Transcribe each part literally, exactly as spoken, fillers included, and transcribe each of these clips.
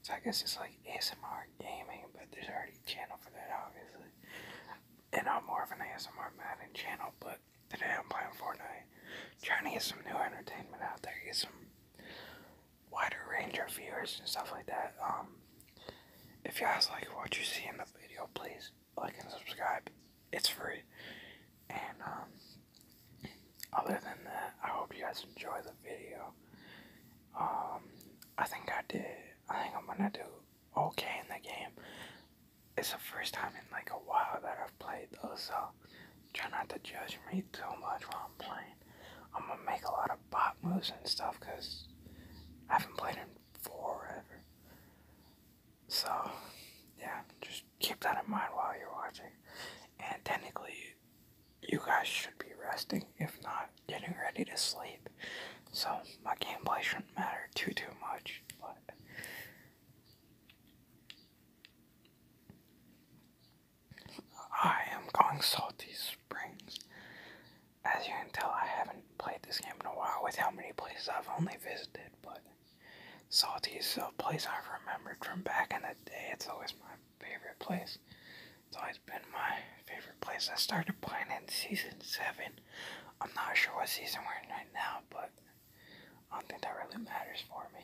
So I guess it's like A S M R gaming, but there's already a channel for that, obviously. And I'm more of an A S M R Madden channel, but today I'm playing Fortnite. Trying to get some new entertainment out there, get some wider range of viewers and stuff like that. Um, if you guys like what you see in the video, please like and subscribe. It's free. And um, other than that, I hope you guys enjoy the video. Um, I think I did. I think I'm gonna do okay in the game. It's the first time in like a while that I've played though, so try not to judge me too much while I'm playing. I'm gonna make a lot of bot moves and stuff because I haven't played in forever. So, yeah, just keep that in mind while you're watching. And technically, you guys should be resting, if not getting ready to sleep. So, my gameplay shouldn't matter too, too much. But I am going Salty Springs. As you can tell, I haven't played this game in a while with how many places I've only visited, but Salty is a place I've remembered from back in the day. It's always my favorite place. It's always been my favorite place. I started playing in season seven. I'm not sure what season we're in right now, but I don't think that really matters for me.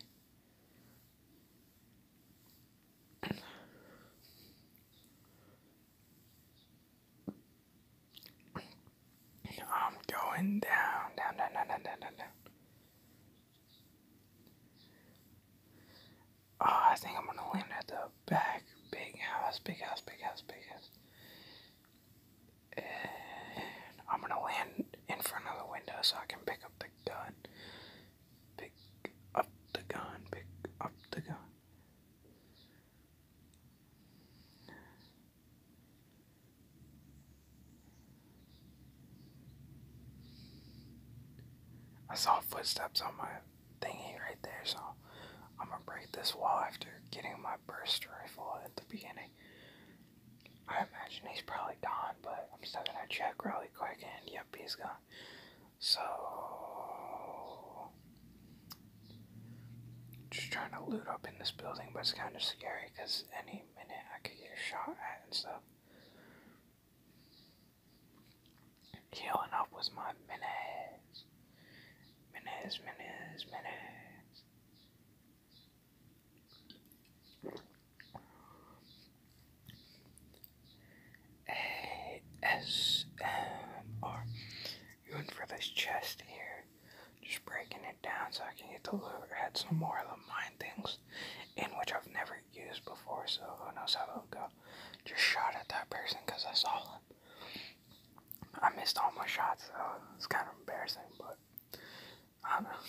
I'm going down, down, down, down, down, down, down, down. Oh, I think I'm gonna land at the back. Big house, big house, big house, big house. And I'm gonna land in front of the window so I can pick up the gun. Pick up the gun, pick up the gun. I saw footsteps on my thingy right there, so I'm gonna break this wall after getting my burst rifle at the beginning. I imagine he's probably gone, but I'm still gonna check really quick, and yep, he's gone. So, just trying to loot up in this building, but it's kind of scary because any minute I could get shot at and stuff. Healing up was my minutes. Minutes, minutes, minutes. A S M R. Going for this chest here. Just breaking it down so I can get the loot. Had some more of the mine things in which I've never used before, so who knows how it'll go. Just shot at that person because I saw him. I missed all my shots, so it's kind of embarrassing, but I don't know.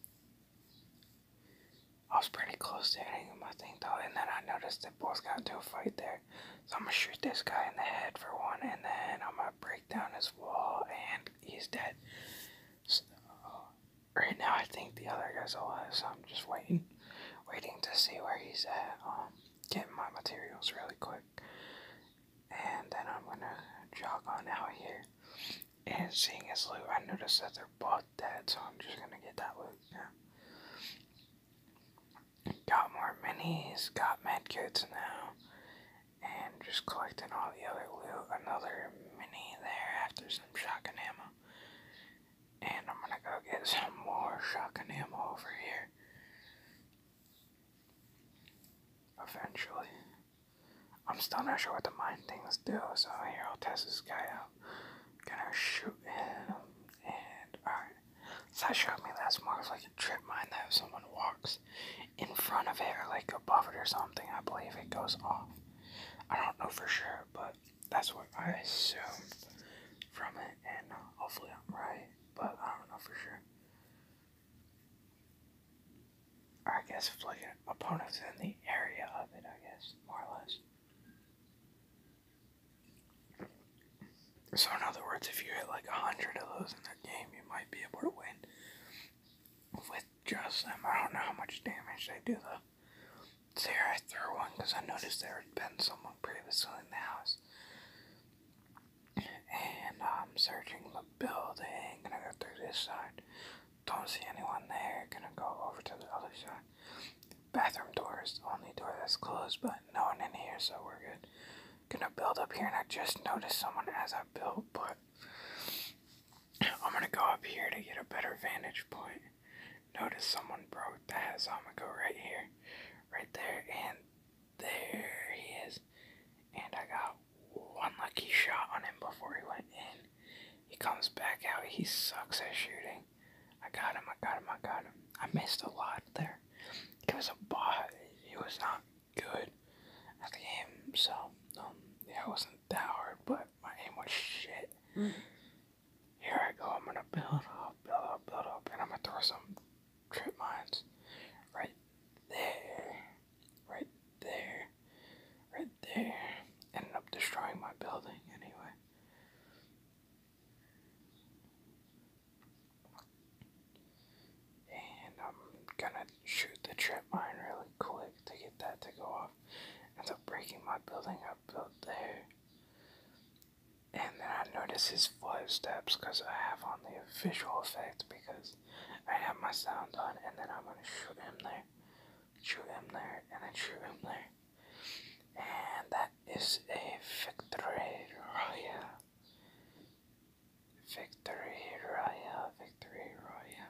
I was pretty close to hitting him, I think, though, and then I noticed they both got into a fight there. So I'm gonna shoot this guy in the head for one, and then I'm gonna break down his wall, and he's dead. So, right now, I think the other guy's alive, so I'm just waiting, waiting to see where he's at. Um, getting my materials really quick, and then I'm gonna jog on out here. And seeing his loot, I noticed that they're both dead, so I'm just gonna get that loot. Yeah. Got more minis, got medkits now, and just collecting all the other loot. Another mini there after some shotgun ammo. And I'm gonna go get some more shotgun ammo over here. Eventually. I'm still not sure what the mine things do, so here I'll test this guy out. Gonna shoot him, and alright. So that showed me that's more of like a trip mine that if someone walks in front of it or like above it or something, I believe it goes off. I don't know for sure, but that's what I assumed from it, and hopefully I'm right, but I don't know for sure. Or I guess if like an opponent's in the area of it, I guess, more or less. So in other words, if you hit like a hundred of those in that game, you might be able to win with just them. I don't know how much damage they do though. So here I threw one because I noticed there had been someone previously in the house. And I'm searching the building. Gonna go through this side. Don't see anyone there. Gonna go over to the other side. Bathroom door is the only door is closed, but no one in here, so we're good. Gonna build up here, and I just noticed someone as I built, but I'm gonna go up here to get a better vantage point. Notice someone broke that, so I'm gonna go right here, right there, and there he is. And I got one lucky shot on him before he went in. He comes back out. He sucks at shooting. I got him, I got him, I got him. I missed a lot there. It was a bot. He was not good at the game, so um, yeah, it wasn't that hard, but my aim was shit. Mm. Here I go. I'm gonna build up, build up, build up, and I'm gonna throw some trip mines right there, right there, right there. Ended up destroying my building anyway. And I'm gonna shoot the trip mine really quick to get that to go off. Ends up breaking my building I built there. And then I notice his footsteps because I have on the visual effect because I have my sound on, and then I'm gonna shoot him there, shoot him there, and then shoot him there. And that is a victory royale. Victory royale, victory royale.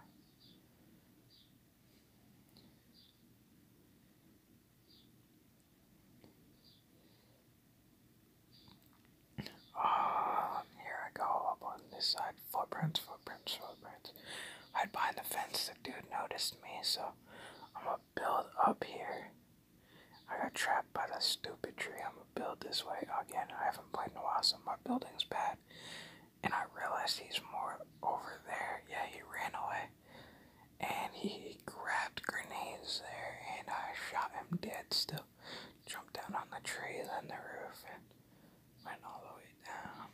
Um, here I go up on this side. Footprints, footprints, footprints. Hide behind the fence. The dude noticed me, so I'm gonna build up here. I got trapped by the stupid tree. I'm gonna build this way again. I haven't played in a while, so my building's bad. And I realized he's more over there. Yeah, he ran away. And he grabbed grenades there, and I shot him dead still. Jumped down on the tree, then the roof, and went all the way down.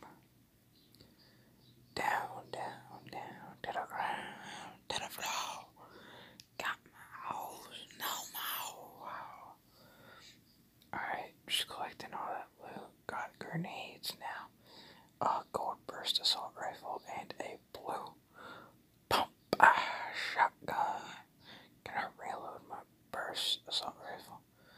Down, down, down, to the ground, to the floor. Got my hoes, no more. Alright, just collecting all that loot. Got grenades now. A gold burst assault rifle and a blue pump ah, shotgun. Gonna reload my burst assault rifle.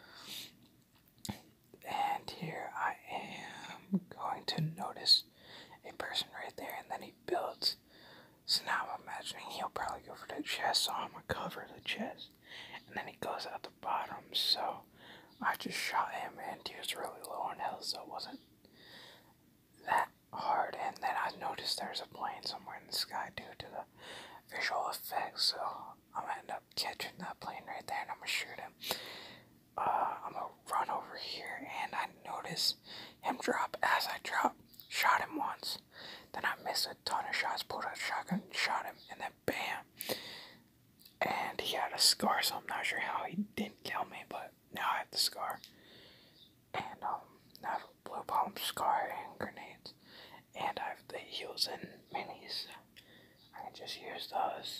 And here I am going to notice a person right there, and then he builds. So now I'm imagining he'll probably go for the chest, so I'm gonna cover the chest. And then he goes out the bottom, so I just shot him, and he was really low on health, so it wasn't that hard. And then I noticed there's a plane somewhere in the sky due to the visual effects, so I'm gonna end up catching that plane right there, and I'm gonna shoot him. Uh, I'm gonna run over here, and I notice him drop. As I drop, shot him once, then I missed a ton of shots, pulled out a shotgun, shot him, and then bam. And he had a scar, so I'm not sure how he didn't kill me, but now I have the scar. And um, I have a blue pump, scar, and grenades. And I have the heals and minis. I can just use those.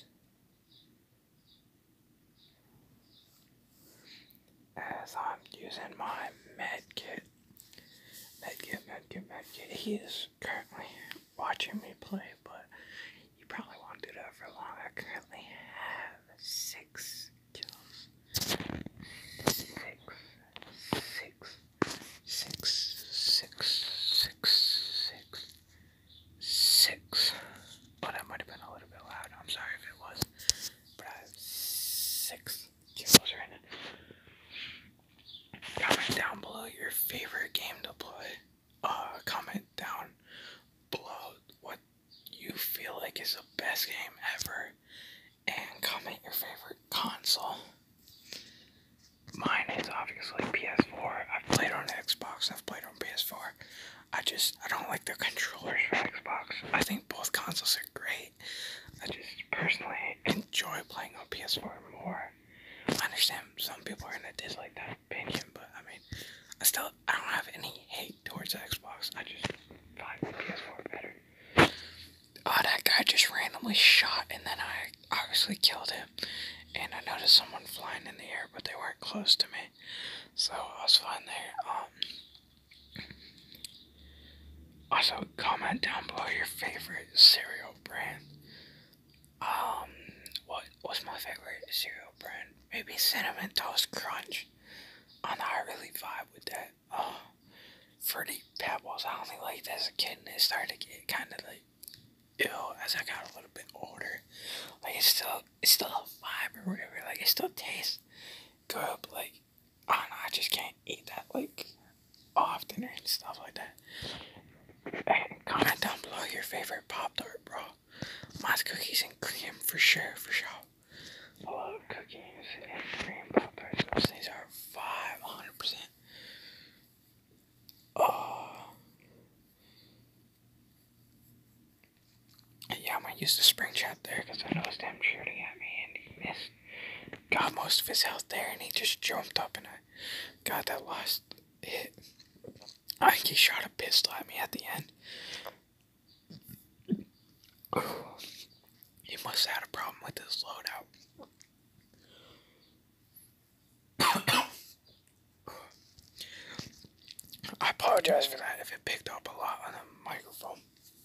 As I'm using my med kit. Med kit, med kit, med kit. He is currently watching me play, but you probably won't do that for long. I currently have six kills. Six, six, six, six, six, six, six. Oh, that might have been a little bit loud. I'm sorry if it was. But I have six kills right now. Comment down below your favorite game to play. Uh, comment down below what you feel like is the best game ever. And comment your favorite console. Mine is obviously P S four. I've played on Xbox. I've played on P S four. I just, I don't like the controllers for Xbox. I think both consoles are great. I just personally enjoy playing on P S four more. I understand some people are gonna dislike that opinion, but I mean, I still, I don't have any hate towards Xbox. I just find P S four better. Oh, that guy just randomly shot, and then I obviously killed him. And I noticed someone flying in the air, but they weren't close to me, so I was fine there. Um, also, comment down below your favorite cereal brand. Um, what was my favorite cereal brand? Maybe Cinnamon Toast Crunch on the fruity pebbles. I only liked as a kid, and it started to get kind of like ill as I got a little bit older. Like it's still, it's still a vibe or whatever. Like it still tastes good, but like I don't know, I just can't eat that like often or stuff like that. And comment down below your favorite Pop Tart, bro. Mine's cookies and cream for sure, for sure. I love cookies and cream Pop Tarts. Those things are five hundred percent. Oh. Yeah, I'm gonna use the spring trap there because I noticed him shooting at me and he missed. Got most of his health there and he just jumped up and I got that last hit. I think he shot a pistol at me at the end. He must have had a problem with his loadout. I apologize for that if it picked up a lot on the microphone.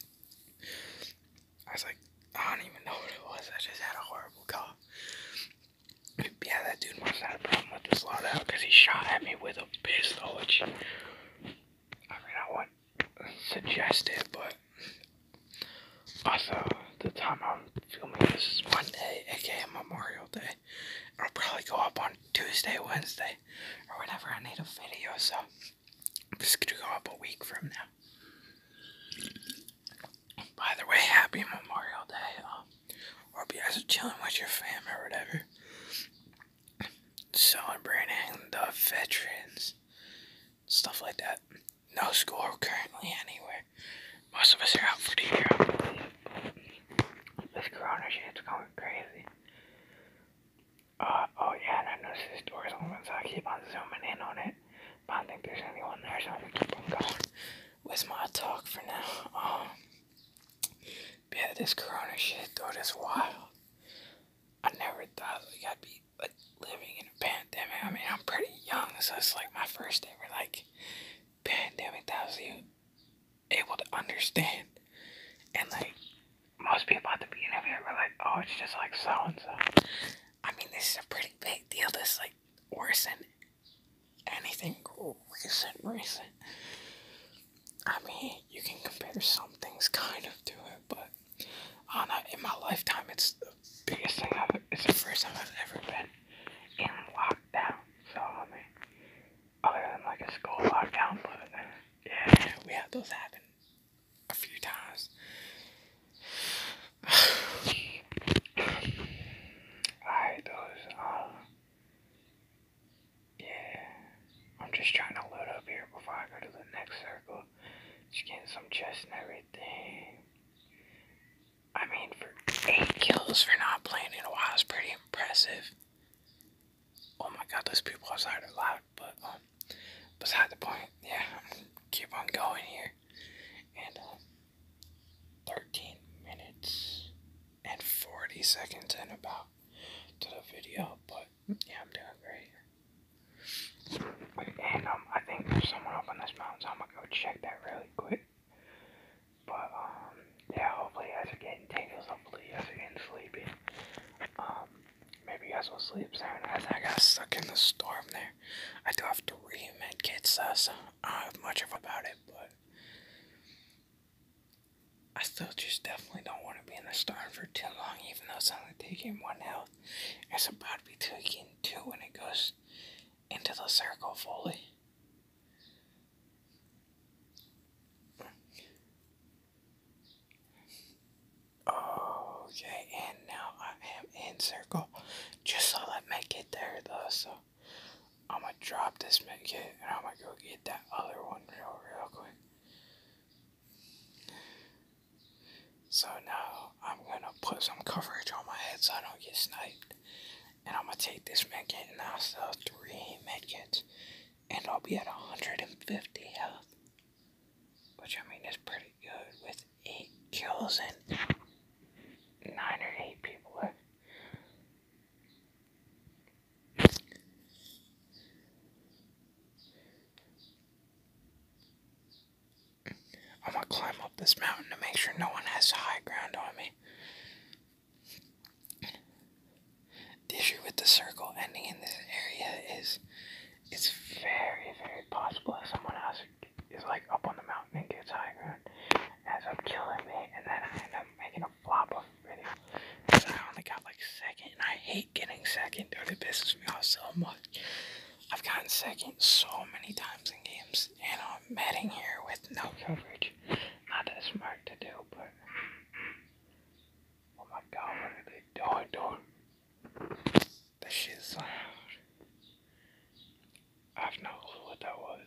I was like, I don't even know what it was. I just had a horrible cough. Yeah, that dude must have had a problem with his loadout because he shot at me with a pistol, which I mean, I wouldn't suggest it, but also the time I'm filming this is Monday, aka Memorial Day. It'll probably go up on Tuesday, Wednesday, or whenever I need a video, so this could go up a week from now. By the way, happy Memorial Day. Um, hope you guys are chilling with your fam or whatever. Celebrating the veterans. Stuff like that. No school currently anywhere. Most of us are out for the year, I believe. This corona shit's going crazy. Uh, oh yeah, and I noticed this door's open, so I keep on zooming in on it. But I don't think there's anyone there, so I'm gonna keep on going with my talk for now. Um, yeah, this corona shit, though, is wild. I never thought like I'd be like living in a pandemic. I mean, I'm pretty young, so it's like my first ever like pandemic that I was able to understand. And like most people at the beginning of it were like, "Oh, it's just like so and so." I mean, this is a pretty big deal. This is like worse than anything recent, recent. I mean, you can compare some things kind of to it, but I don't know, in my lifetime, it's the biggest thing I've, it's the first time I've ever been in lockdown. So, I mean, other than like a school lockdown, but yeah, we had those happen a few times. Alright, those, uh, yeah, I'm just trying to load up here before I go to the next circle. Just getting some chests and everything. I mean, for eight kills for not playing in a while is pretty impressive. Oh my god, those people outside are loud, but, um, beside the point, yeah, I'm gonna keep on going here. And, uh, thirteen minutes and forty seconds in about to the video, but, yeah, I'm doing great. And, um, I think there's someone up on this mountain, so I'm gonna go check that really quick. But, um, yeah, hopefully you guys are getting tingles, hopefully you guys are getting sleepy. Um, maybe you guys will sleep soon as I got stuck in the storm there. I do have three med kits, uh, so I don't have much of about it, but I still just definitely don't want to be in the storm for too long, even though it's only taking one health. It's about to be taking two when it goes into the circle fully. Okay, and now I am in circle. Just saw that medkit there though, so I'm gonna drop this medkit and I'm gonna go get that other one real, real quick. So now I'm gonna put some coverage on my head so I don't get sniped. And I'm gonna take this medkit and I'll sell three medkits. And I'll be at one hundred fifty health. Which I mean is pretty good with eight kills and nine or eight people left. I'm gonna climb up this mountain to make sure no one has high ground on me. The issue with the circle ending in this area is it's very, very possible that someone else is like second so many times in games, and I'm matting here with no coverage. Not that smart to do, but oh my god, what are they doing, dude? That shit's so loud. I have no clue what that was.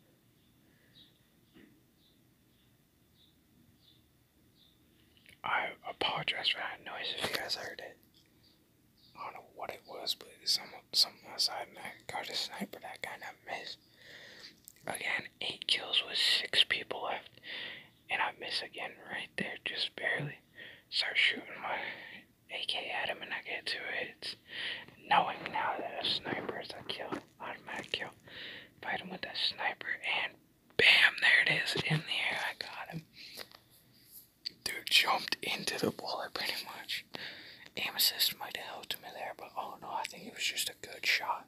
I apologize for that noise if you guys heard it. I don't know what it was, but it's some, something outside, and I got a sniper that kind of missed. Again, eight kills with six people left, and I miss again right there, just barely. Start shooting my A K at him, and I get two hits. Knowing now that a sniper is a kill, automatic kill. Fight him with that sniper, and bam, there it is, in the air, I got him. Dude jumped into the bullet pretty much. Aim assist might have helped me there, but oh no, I think it was just a good shot.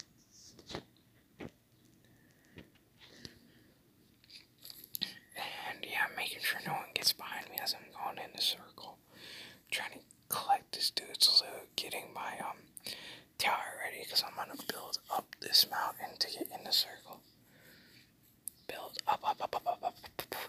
And yeah, I'm making sure no one gets behind me as I'm going in the circle. Trying to collect this dude's loot, getting my um tower ready, because I'm gonna build up this mountain to get in the circle. Build up, up, up, up, up, up, up, up.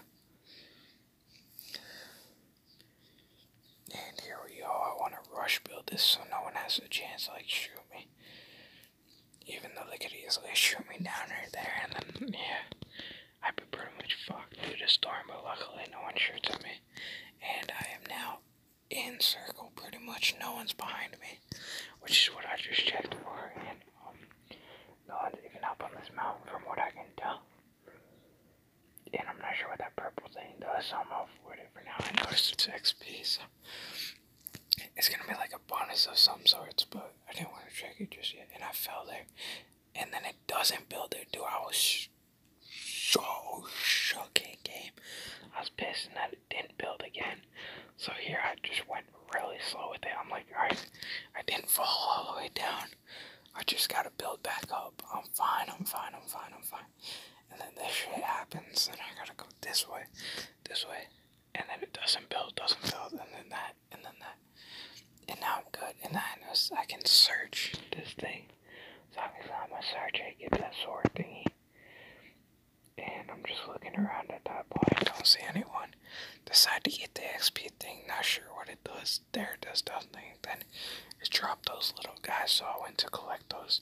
And here we go. I want to rush build this so no one has a chance to like shoot me. Even though they could easily shoot me down right there, and then yeah, I'd be pretty much fucked due to storm. But luckily, no one shoots at me, and I am now in circle. Pretty much, no one's behind me, which is what I just checked for, and um, no one's even up on this mountain from what I can tell. And I'm not sure what that purple thing does, so I'm off with it for now. I noticed it's X P, so it's gonna be like a bonus of some sorts, but I didn't want to check it just yet, and I fell there. And then it doesn't build it, dude. I was so shook in game. I was pissed that it didn't build again. So here I just went really slow with it. I'm like, alright, I didn't fall all the way down. I just gotta build back up. I'm fine, I'm fine, I'm fine, I'm fine. And then this shit happens, and I gotta go this way, this way, and then it doesn't build, doesn't build, and then that, and then that. And now I'm good, and I know I can search this thing. So obviously I'm gonna search it, get that sword thingy. And I'm just looking around at that point, don't see anyone. Decide to get the X P thing, not sure what it does. There it does nothing. Then it dropped those little guys, so I went to collect those.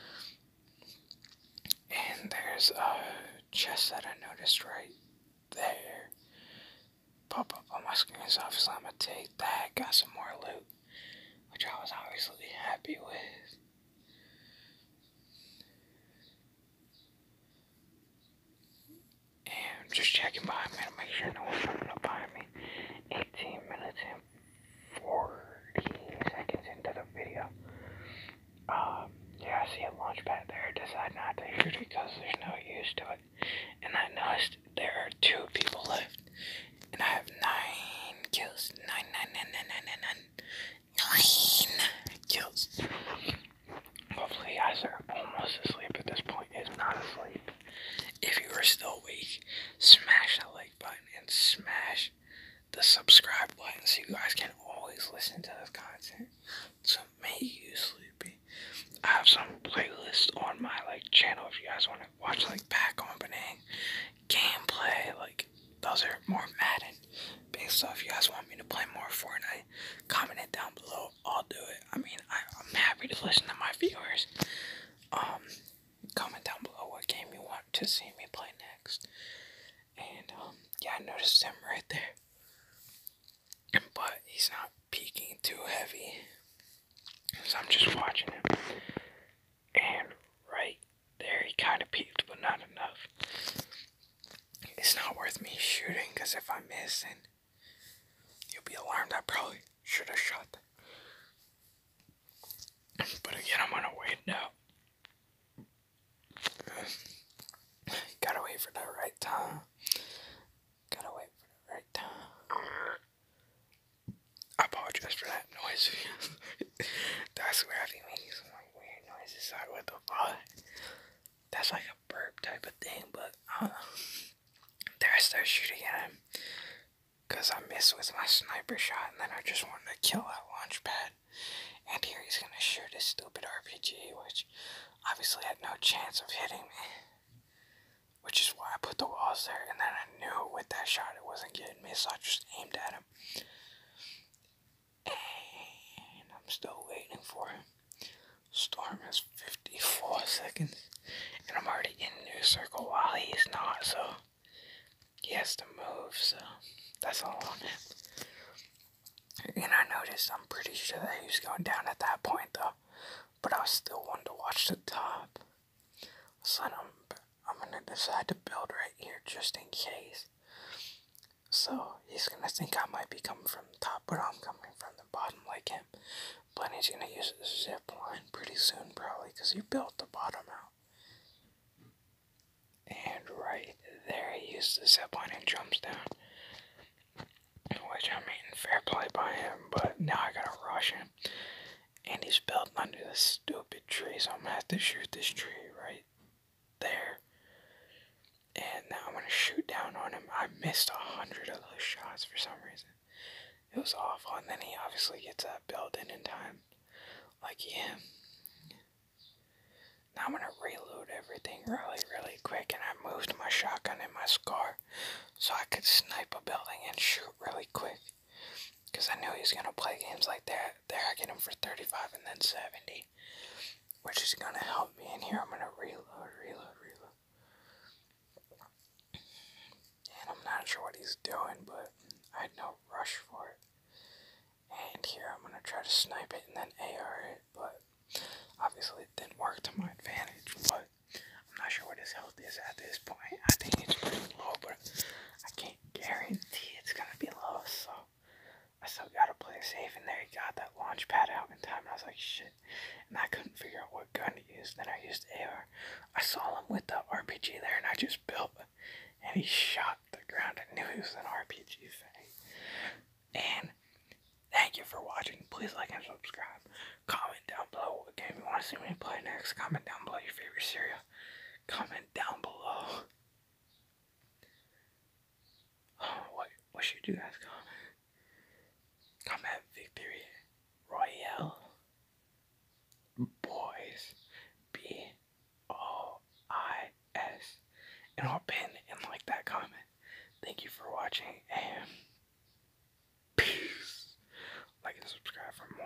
And there's a chest that I noticed right there. Pop up on my screen, so obviously I'm gonna take that. Got some more loot, which I was obviously happy with. And I'm just checking behind me to make sure no one's coming up behind me. eighteen minutes and forty seconds into the video. Um, yeah, I see a launch pad there. Decide not to shoot it because there's no use to it. And I noticed there are two people left. And I have nine kills. Nine, nine, nine, nine, nine, nine, nine. Nine kills. Hopefully you guys are almost asleep at this point. If not asleep, if you are still awake, smash that like button and smash the subscribe button so you guys can always listen to this content to make you sleepy. I have some playlists on my like channel if you guys want to watch like pack opening, gameplay, like those are more Madden based stuff. If you guys want me to play more Fortnite, comment it down below. I'll do it. I mean, I, I'm happy to listen to my viewers. Um, comment down below what game you want to see me play next. And um, yeah, I noticed him right there, but he's not peeking too heavy, so I'm just watching him. And right there, he kind of peeked, but not enough. It's not worth me shooting, because if I miss, then you'll be alarmed. I probably should have shot them. But again, I'm gonna wait now. Gotta wait for the right time. Gotta wait for the right time. I apologize for that noise. That's where I be making some like weird noises. Sorry, what the fuck? That's like a burp type of thing, but uh, there I start shooting at him because I missed with my sniper shot, and then I just wanted to kill that launch pad. And here he's gonna shoot his stupid R P G, which I obviously had no chance of hitting me, which is why I put the walls there, and then I knew with that shot it wasn't getting me, so I just aimed at him. And I'm still waiting for him. Storm has fifty-four seconds, and I'm already in new circle while he's not, so he has to move, so that's all on him. And I noticed, I'm pretty sure that he was going down at that point though, but I still wanted to watch the top. So I'm, I'm gonna decide to build right here just in case. So he's gonna think I might be coming from the top, but I'm coming from the bottom like him. But he's gonna use a zip line pretty soon probably, because he built the bottom out. And right there he used the zip line and jumps down. Which I mean, fair play by him, but now I gotta rush him. And he's built under this stupid tree, so I'm gonna have to shoot this tree right there. And now I'm gonna shoot down on him. I missed a hundred of those shots for some reason. It was awful, and then he obviously gets that built in in time, like him. Now I'm gonna reload everything really, really quick, and I moved my shotgun in my SCAR so I could snipe a building and shoot really quick. Because I knew he was gonna play games like that. There I get him for thirty-five and then seventy, which is gonna help me. And here I'm gonna reload, reload, reload. And I'm not sure what he's doing, but I had no rush for it. And here I'm gonna try to snipe it and then A R it, but obviously it didn't work to my advantage. But I'm not sure what his health is at this point. I think it's pretty low, but I can't guarantee it's gonna be low, so I still gotta play safe. And there he got that launch pad out in time, and I was like, shit. And I couldn't figure out what gun to use. Then I used A R. I saw him with the R P G there, and I just built it. And he shot the ground. I knew he was an R P G fan. And thank you for watching. Please like and subscribe. Comment down below what game you want to see me play next. Comment down below your favorite cereal. Comment down below. Oh, what, what should you guys comment? Comment Victory Royale. Boys. B O I S. And I'll pin and like that comment. Thank you for watching, and peace. Like and subscribe for more.